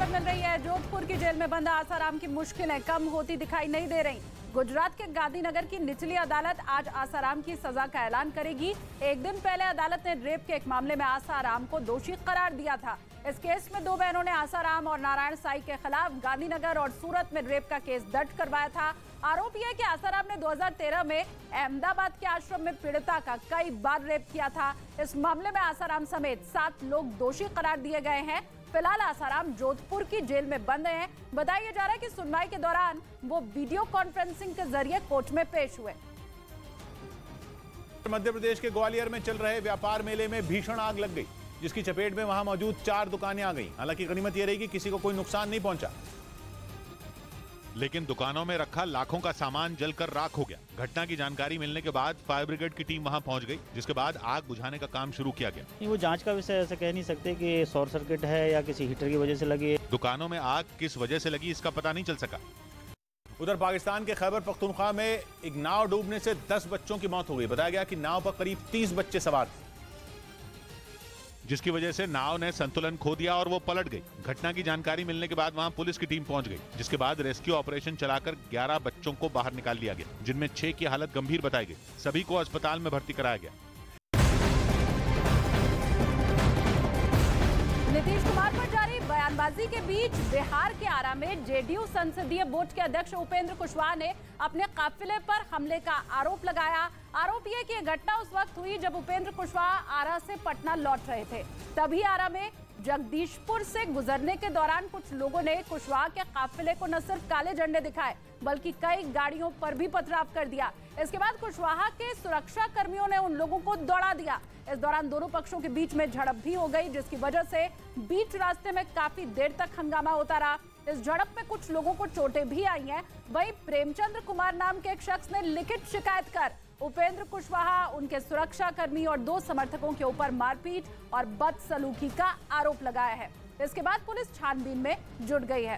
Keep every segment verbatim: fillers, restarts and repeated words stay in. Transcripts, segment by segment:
खबर मिल रही है। जोधपुर की जेल में बंद आसाराम की मुश्किलें कम होती दिखाई नहीं दे रही। गुजरात के गांधीनगर की निचली अदालत आज आसाराम की सजा का ऐलान करेगी। एक दिन पहले अदालत ने रेप के एक मामले में आसाराम को दोषी करार दिया था। इस केस में दो बहनों ने आसाराम और नारायण साई के खिलाफ गांधीनगर और सूरत में रेप का केस दर्ज करवाया था। आरोप यह है कि आसाराम ने दो हज़ार तेरह में अहमदाबाद के आश्रम में पीड़िता का कई बार रेप किया था। इस मामले में आसाराम समेत सात लोग दोषी करार दिए गए हैं। फिलहाल आसाराम जोधपुर की जेल में बंद हैं। बताया जा रहा है कि सुनवाई के दौरान वो वीडियो कॉन्फ्रेंसिंग के जरिए कोर्ट में पेश हुए। मध्य प्रदेश के ग्वालियर में चल रहे व्यापार मेले में भीषण आग लग गई, जिसकी चपेट में वहां मौजूद चार दुकानें आ गईं। हालांकि गनीमत यह रही कि किसी को कोई नुकसान नहीं पहुंचा, लेकिन दुकानों में रखा लाखों का सामान जलकर राख हो गया। घटना की जानकारी मिलने के बाद फायर ब्रिगेड की टीम वहां पहुंच गई, जिसके बाद आग बुझाने का काम शुरू किया गया। वो जांच का विषय ऐसा कह नहीं सकते कि शॉर्ट सर्किट है या किसी हीटर की वजह से लगी है। दुकानों में आग किस वजह से लगी इसका पता नहीं चल सका। उधर पाकिस्तान के खैबर पख्तूनख्वा में एक नाव डूबने से दस बच्चों की मौत हो गई। बताया गया कि नाव पर करीब तीस बच्चे सवार थे, जिसकी वजह से नाव ने संतुलन खो दिया और वो पलट गई। घटना की जानकारी मिलने के बाद वहां पुलिस की टीम पहुंच गई, जिसके बाद रेस्क्यू ऑपरेशन चलाकर ग्यारह बच्चों को बाहर निकाल लिया गया, जिनमें छह की हालत गंभीर बताई गई। सभी को अस्पताल में भर्ती कराया गया। नीतीश कुमार पर जारी बयानबाजी के बीच बिहार के आरा में जेडीयू संसदीय बोर्ड के अध्यक्ष उपेंद्र कुशवाहा ने अपने काफिले पर हमले का आरोप लगाया। आरोप यह कि यह घटना उस वक्त हुई जब उपेंद्र कुशवाहा आरा से पटना लौट रहे थे। तभी आरा में जगदीशपुर से गुजरने के दौरान कुछ लोगों ने कुशवाहा के काफिले को न सिर्फ काले झंडे दिखाए, बल्कि कई गाड़ियों पर भी पथराव कर दिया। इसके बाद कुशवाहा के सुरक्षा कर्मियों ने उन लोगों को दौड़ा दिया। इस दौरान दोनों पक्षों के बीच में झड़प भी हो गई, जिसकी वजह से बीच रास्ते में काफी देर तक हंगामा होता रहा। इस झड़प में कुछ लोगों को चोटें भी आई हैं। वहीं प्रेमचंद्र कुमार नाम के एक शख्स ने लिखित शिकायत कर उपेंद्र कुशवाहा, उनके सुरक्षा कर्मी और दो समर्थकों के ऊपर मारपीट और बदसलूकी का आरोप लगाया है। इसके बाद पुलिस छानबीन में जुट गई है।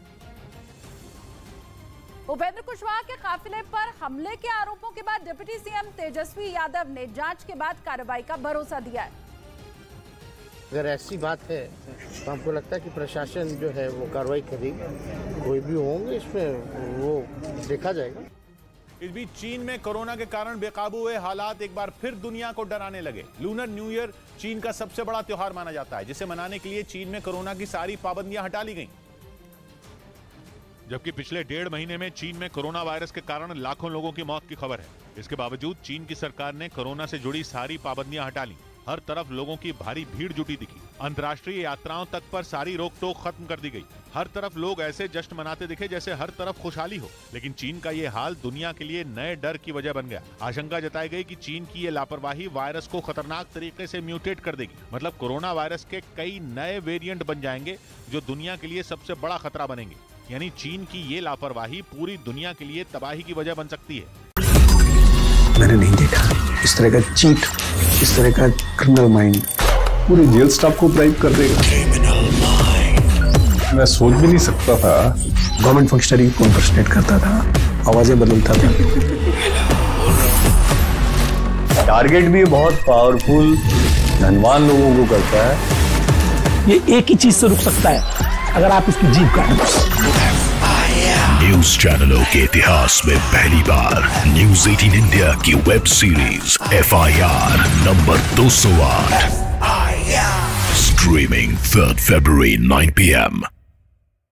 उपेंद्र कुशवाहा के काफिले पर हमले के आरोपों के बाद डिप्टी सीएम तेजस्वी यादव ने जांच के बाद कार्रवाई का भरोसा दिया है। अगर ऐसी बात है तो हमको लगता है कि प्रशासन जो है वो कार्रवाई करेगी। कोई भी होंगे इसमें वो देखा जाएगा। इस बीच चीन में कोरोना के कारण बेकाबू हुए हालात एक बार फिर दुनिया को डराने लगे। लूनर न्यू ईयर चीन का सबसे बड़ा त्योहार माना जाता है, जिसे मनाने के लिए चीन में कोरोना की सारी पाबंदियां हटा ली गईं। जबकि पिछले डेढ़ महीने में चीन में कोरोना वायरस के कारण लाखों लोगों की मौत की खबर है। इसके बावजूद चीन की सरकार ने कोरोना से जुड़ी सारी पाबंदियां हटा ली। हर तरफ लोगों की भारी भीड़ जुटी दिखी। अंतर्राष्ट्रीय यात्राओं तक पर सारी रोक टोक खत्म कर दी गई। हर तरफ लोग ऐसे जश्न मनाते दिखे जैसे हर तरफ खुशहाली हो। लेकिन चीन का ये हाल दुनिया के लिए नए डर की वजह बन गया। आशंका जताई गई कि चीन की ये लापरवाही वायरस को खतरनाक तरीके से म्यूटेट कर देगी। मतलब कोरोना वायरस के कई नए वेरिएंट बन जाएंगे जो दुनिया के लिए सबसे बड़ा खतरा बनेंगे। यानी चीन की ये लापरवाही पूरी दुनिया के लिए तबाही की वजह बन सकती है। मैंने नहीं देखा इस तरह का चीट, इस तरह का क्रिमिनल माइंड पूरे जेल स्टाफ को ब्राइब कर देगा। मैं सोच भी नहीं सकता था। गवर्नमेंट फंक्शनरी को इम्पर्सनेट करता था, आवाजें बदलता था। टारगेट भी बहुत पावरफुल धनवान लोगों को करता है। ये एक ही चीज से रुक सकता है, अगर आप इसकी जीभ काट दो। न्यूज चैनलों के इतिहास में पहली बार न्यूज अठारह इंडिया की web series F I R number दो सौ आठ स्ट्रीमिंग थर्ड फरवरी नाइन पी एम